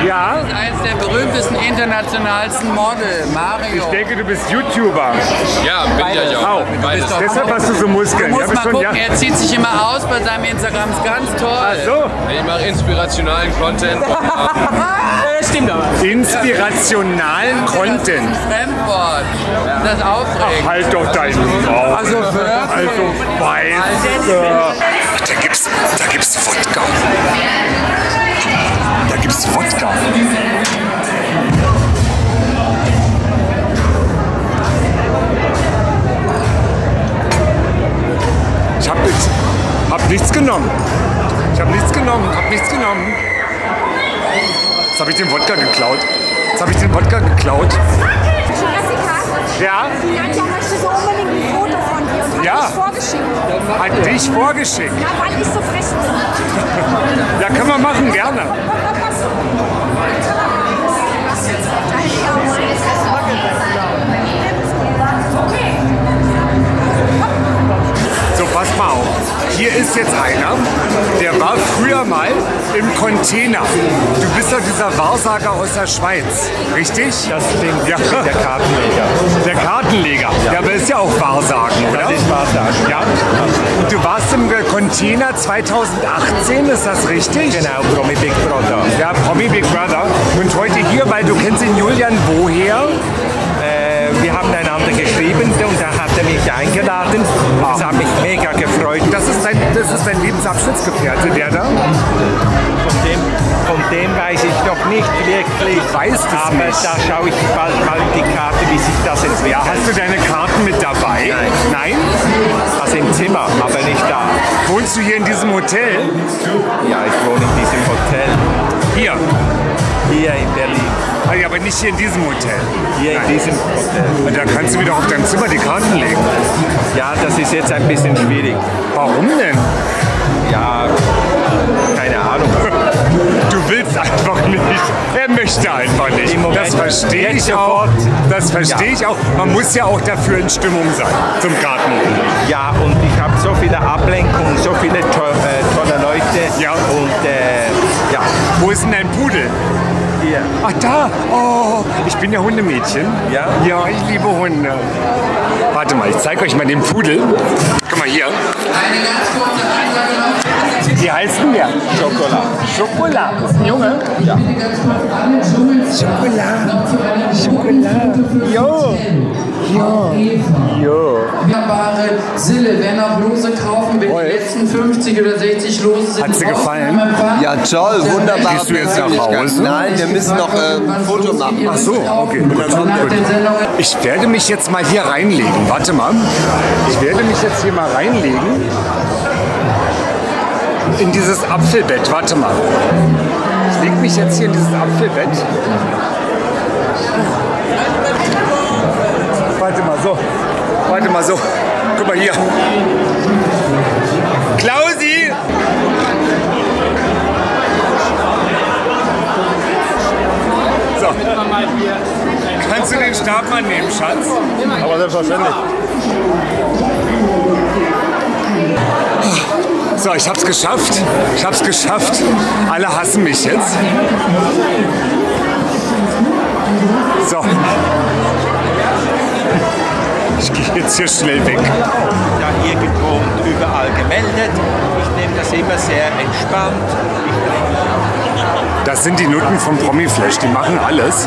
Ja? Das ist eines der berühmtesten, internationalsten Model, Mario. Ich denke, du bist YouTuber. Ja, bin ich auch. Beides. Deshalb hast du so Muskeln. Du musst mal gucken, er zieht sich immer aus bei seinem Instagram, ist ganz toll. Ach so. Ich mache inspirationalen Content. Stimmt aber. Inspirationalen Content. Fremdwort. Das ist aufregend. Halt doch deinen Maul. Also wirklich. Also weißt da gibt's Wodka. Da gibt's Wodka. Ich hab nichts genommen. Ich hab nichts genommen. Jetzt habe ich den Wodka geklaut. Ja? Nadja möchte so unbedingt ein Foto von dir und hat dich vorgeschickt. Hat dich vorgeschickt. Ja, weil ich so frech bin. Ja, können wir machen, gerne. So, pass mal auf. Hier ist jetzt einer, der war früher mal im Container. Du bist doch dieser Wahrsager aus der Schweiz, richtig? Das stimmt, ja. Der Kartenleger. Der Kartenleger. Ja, aber ist ja auch Wahrsagen, oder? Das ist Wahrsagen. Ja. Und du warst im Container 2018, ist das richtig? Genau, Promi Big Brother. Ja, Promi Big Brother. Und heute hier, weil du kennst den Julian woher? Wir haben einander geschrieben und da hat er mich eingeladen. Das hat mich mega gefreut. Das ist dein Lebensabschnittsgefährte, der da? Von dem weiß ich noch nicht wirklich. Ich weiß das aber nicht. Da schaue ich bald mal in die Karte, wie sich das entwickelt. Ja, hast du deine Karten mit dabei? Nein. Nein? Also im Zimmer, aber nicht da. Wohnst du hier in diesem Hotel? Ja, ich wohne in diesem Hotel. Hier? Hier in Berlin. Also, aber nicht hier in diesem Hotel. Hier in diesem Hotel. Und da kannst du wieder auf deinem Zimmer die Karten legen. Ja, das ist jetzt ein bisschen schwierig. Warum denn? Ja, keine Ahnung. Du willst einfach nicht. Er möchte einfach nicht. Das verstehe ich auch. Das verstehe ich auch. Man muss ja auch dafür in Stimmung sein zum Kartenlegen. Ja, und ich habe so viele Ablenkungen, so viele tolle Leute. Ja. Und ja. Wo ist denn dein Pudel? Hier. Ach da! Oh, ich bin ja Hundemädchen. Ja? Ja, ich liebe Hunde. Warte mal, ich zeige euch mal den Pudel. Guck mal hier. Wie heißt denn der? Schokolade. Schokolade. Ist ein Junge? Ja. Schokolade. Jo. Wunderbare Sille, wer noch Lose kaufen will, die letzten 50 oder 60 Lose sind. Hat sie gefallen? Ja, toll, wunderbar. Gehst du jetzt nach Hause? Nein, wir müssen noch ein Foto machen. Ach so, okay. Gut. Ich werde mich jetzt mal hier reinlegen. Warte mal. Ich werde mich jetzt hier mal reinlegen. In dieses Apfelbett. Warte mal. Ich lege mich jetzt hier in dieses Apfelbett. Warte mal so. Warte mal so. Guck mal hier. Klausi! So. Kannst du den Stab mal nehmen, Schatz? Aber selbstverständlich. So, ich hab's geschafft. Ich hab's geschafft. Alle hassen mich jetzt. So. Ich gehe jetzt hier schnell weg. Ja, irgendwo und überall gemeldet. Ich nehme das immer sehr entspannt. Das sind die Nutten vom Promiflash. Die machen alles.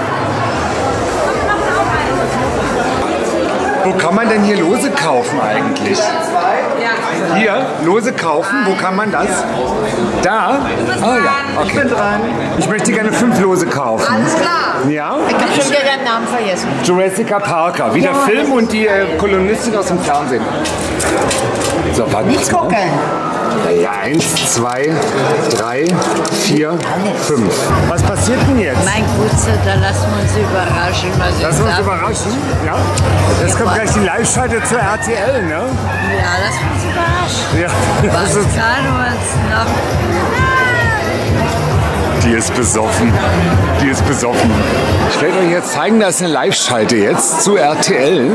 Wo kann man denn hier Lose kaufen eigentlich? Hier, Lose kaufen, wo kann man das? Da? Oh ja, okay. Ich bin dran. Ich möchte gerne 5 Lose kaufen. Alles klar. Ja? Ich habe schon wieder deinen Namen vergessen. Jurassica Parker, wie der Film und die Kolonistin aus dem Fernsehen. So, warte. Nicht gucken. Ja, 1, 2, 3, 4, 5. Was passiert denn jetzt? Mein Gutze, da lassen wir uns überraschen. Was Lass uns jetzt überraschen. Ja. Jetzt kommt gleich die Live-Schalte zur RTL, ne? Ja, lassen wir uns überraschen. Ja. Was Das ist, kann uns noch? die ist besoffen. Die ist besoffen. Ich werde euch jetzt zeigen, da ist eine Live-Schalte jetzt zu RTL.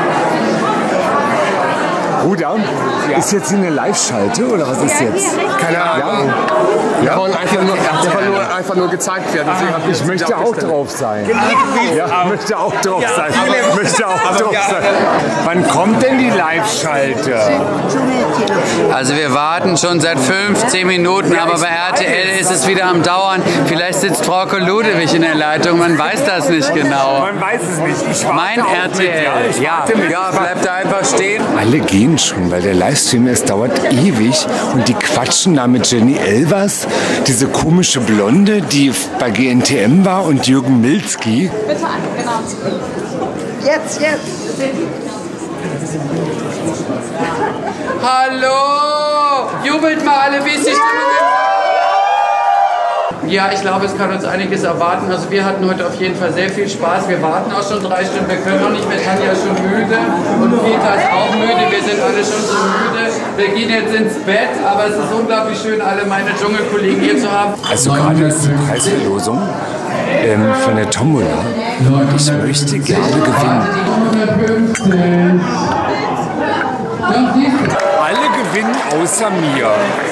Bruder, ist jetzt hier eine Live-Schalte oder was ist jetzt? Keine Ahnung. Ja? Wir wollen einfach nur einfach nur gezeigt werden. Ich möchte auch drauf sein. Ja, möchte auch drauf sein. Möchte auch drauf sein. Wann kommt denn die Live-Schalte? Also wir warten schon seit 15 Minuten, aber bei RTL ist es wieder am Dauern. Vielleicht sitzt Frauke Ludewig in der Leitung, man weiß das nicht genau. Man weiß es nicht. Ich warte mein RTL. Ja, bleibt da einfach stehen. Alle gehen schon, weil der Livestream erst dauert ewig und die quatschen da mit Jenny Elvers, diese komische Blonde, die bei GNTM war, und Jürgen Milzki. Bitte, genau. Jetzt. Hallo! Jubelt mal alle, wie es sich Ja, ich glaube, es kann uns einiges erwarten. Also wir hatten heute auf jeden Fall sehr viel Spaß. Wir warten auch schon 3 Stunden. Wir können noch nicht mehr. Tanja ist schon müde und Peter ist auch müde. Wir sind alle schon so müde. Wir gehen jetzt ins Bett, aber es ist unglaublich schön, alle meine Dschungelkollegen hier zu haben. Also gerade ist die Preisverlosung von der Tombola. Ich möchte gerne gewinnen. Alle gewinnen außer mir.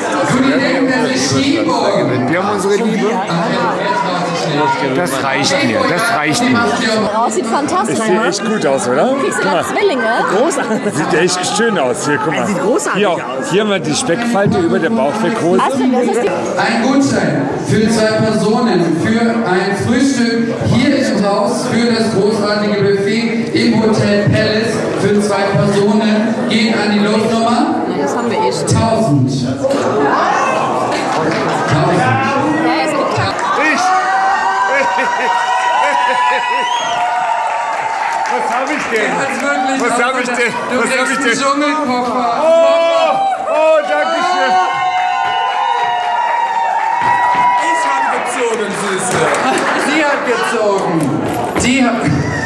Wir haben unsere Liebe. Das reicht mir. Sieht fantastisch aus. Sieht echt gut aus, oder? Kriegst du da Zwillinge? Großartig. Sieht echt schön aus. Hier, guck mal. Sieht großartig aus. Hier haben wir die Speckfalte über der Bauchfleckhose. Ein Gutschein für 2 Personen für ein Frühstück hier im Haus für das großartige Buffet im Hotel Palace für 2 Personen geht an die Luftnummer. Das haben wir eh schon. 1000. Was habe ich denn? Was habe ich denn? Du kriegst einen Dschungelkoffer. Oh, danke schön. Ich habe gezogen, Süße. Sie hat gezogen. Sie hat...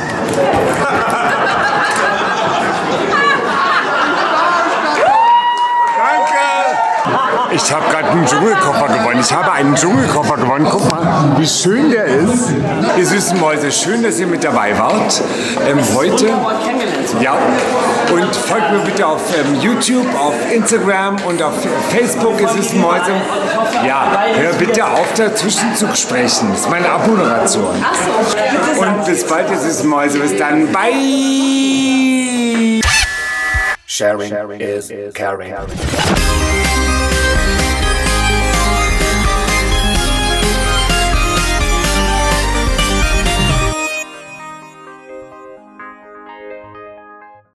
Ich habe gerade einen Dschungelkoffer gewonnen. Ich habe einen Dschungelkoffer gewonnen. Guck mal, wie schön der ist. Ihr süßen Mäuse, schön, dass ihr mit dabei wart. Heute. Ja. Und folgt mir bitte auf YouTube, auf Instagram und auf Facebook, ihr süßen Mäuse. Ja, hör bitte auf, dazwischen zu sprechen. Das ist meine Abmoderation. Und bis bald, ihr süßen Mäuse. Bis dann. Bye. Sharing is caring.